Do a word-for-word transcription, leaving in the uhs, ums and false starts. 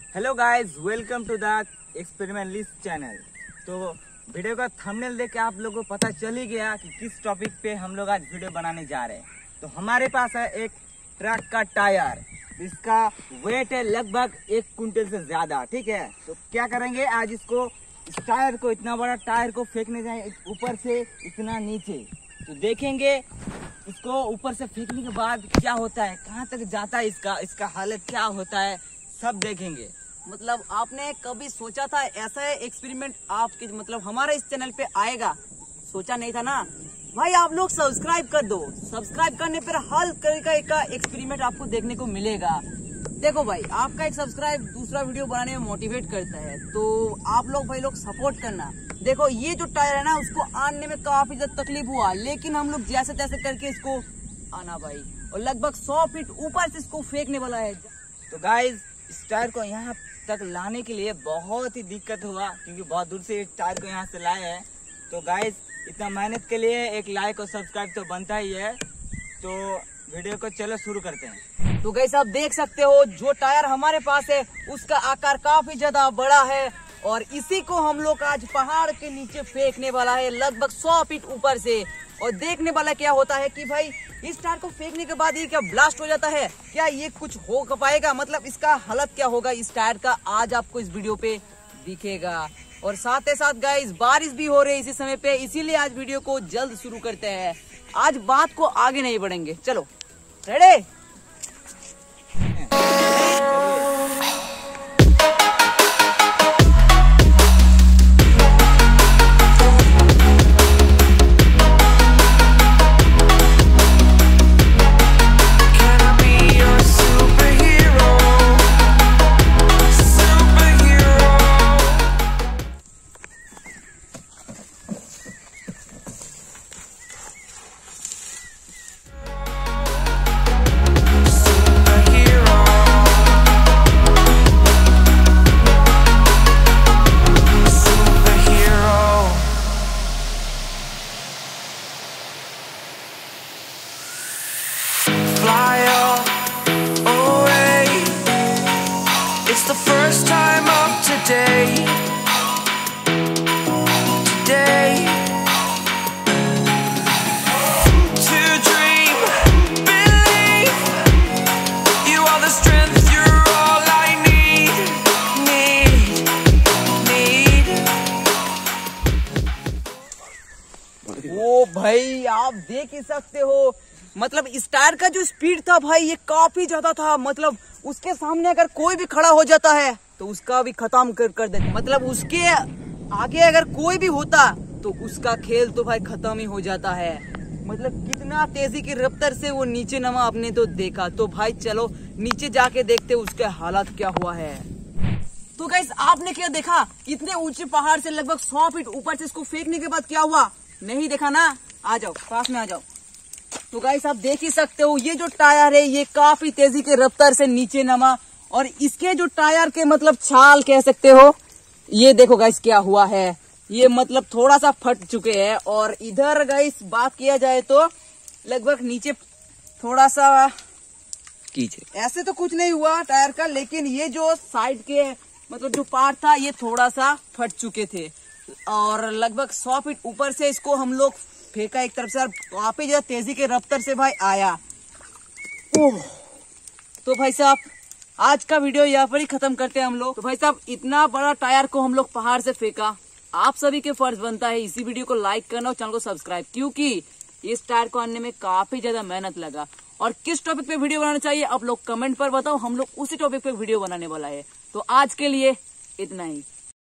Hello guys, welcome to the experimentalist channel. तो video का thumbnail देख के आप लोगों को पता चल ही गया कि किस टॉपिक पे हम लोग आज वीडियो बनाने जा रहे हैं। तो हमारे पास है एक ट्रक का टायर, इसका वेट है लगभग एक कुंटल से ज्यादा। ठीक है, तो क्या करेंगे आज इसको, इस टायर को, इतना बड़ा टायर को फेंकने जाए ऊपर से इतना नीचे। तो देखेंगे इसको ऊपर से फेंकने के बाद क्या होता है, कहाँ तक जाता है, इसका इसका हालत क्या होता है, सब देखेंगे। मतलब आपने कभी सोचा था ऐसा एक्सपेरिमेंट आपके मतलब हमारे इस चैनल पे आएगा? सोचा नहीं था ना भाई। आप लोग सब्सक्राइब कर दो, सब्सक्राइब करने पर हर तरीके का एक्सपेरिमेंट आपको देखने को मिलेगा। देखो भाई, आपका एक सब्सक्राइब दूसरा वीडियो बनाने में मोटिवेट करता है, तो आप लोग भाई लोग सपोर्ट करना। देखो ये जो टायर है ना, उसको आनने में काफी ज्यादा तकलीफ हुआ, लेकिन हम लोग जैसे तैसे करके इसको आना भाई, और लगभग सौ फीट ऊपर से इसको फेंकने वाला है। तो गाइज, इस टायर को यहाँ तक लाने के लिए बहुत ही दिक्कत हुआ, क्योंकि बहुत दूर से इस टायर को यहाँ से लाए हैं। तो गाइज, इतना मेहनत के लिए एक लाइक और सब्सक्राइब तो बनता ही है। तो वीडियो को चलो शुरू करते हैं। तो गाइस, आप देख सकते हो जो टायर हमारे पास है उसका आकार काफी ज्यादा बड़ा है, और इसी को हम लोग आज पहाड़ के नीचे फेंकने वाला है लगभग सौ फीट ऊपर से। और देखने वाला क्या होता है कि भाई इस टायर को फेंकने के बाद ये क्या ब्लास्ट हो जाता है, क्या ये कुछ हो पाएगा, मतलब इसका हालत क्या होगा इस टायर का, आज आपको इस वीडियो पे दिखेगा। और साथ ही साथ गाइस, बारिश भी हो रही है इसी समय पे, इसीलिए आज वीडियो को जल्द शुरू करते हैं। आज बात को आगे नहीं बढ़ेंगे, चलो ready. It's the first time of today, today, to dream, believe, you are the strength, you're all I need, need, need. ओ भाई, आप देख ही सकते हो, मतलब इस टायर का जो स्पीड था भाई ये काफी ज्यादा था। मतलब उसके सामने अगर कोई भी खड़ा हो जाता है तो उसका भी खत्म कर कर देता, मतलब उसके आगे अगर कोई भी होता तो उसका खेल तो भाई खत्म ही हो जाता है। मतलब कितना तेजी की रफ्तार से वो नीचे नमा आपने तो देखा। तो भाई चलो नीचे जाके देखते उसके हालात क्या हुआ है। तो गाइस, आपने क्या देखा, इतने ऊंचे पहाड़ से लगभग सौ फीट ऊपर से इसको फेंकने के बाद क्या हुआ, नहीं देखा ना? आ जाओ, पास में आ जाओ। तो गाइस, आप देख ही सकते हो ये जो टायर है ये काफी तेजी के रफ्तार से नीचे नमा, और इसके जो टायर के मतलब छाल कह सकते हो, ये देखो गाइस क्या हुआ है, ये मतलब थोड़ा सा फट चुके हैं। और इधर गाइस बात किया जाए तो लगभग नीचे थोड़ा सा कीजिए, ऐसे तो कुछ नहीं हुआ टायर का, लेकिन ये जो साइड के मतलब जो पार्ट था ये थोड़ा सा फट चुके थे। और लगभग सौ फीट ऊपर से इसको हम लोग फेंका एक तरफ से, और काफी ज्यादा तेजी के रफ्तार से भाई आया। ओह, तो भाई साहब आज का वीडियो यहाँ पर ही खत्म करते हैं हम लोग। तो भाई साहब, इतना बड़ा टायर को हम लोग पहाड़ से फेंका, आप सभी के फर्ज बनता है इसी वीडियो को लाइक करना और चैनल को सब्सक्राइब, क्योंकि इस टायर को आने में काफी ज्यादा मेहनत लगा। और किस टॉपिक पे वीडियो बनाना चाहिए आप लोग कमेंट पर बताओ, हम लोग उसी टॉपिक पे वीडियो बनाने वाला है। तो आज के लिए इतना ही।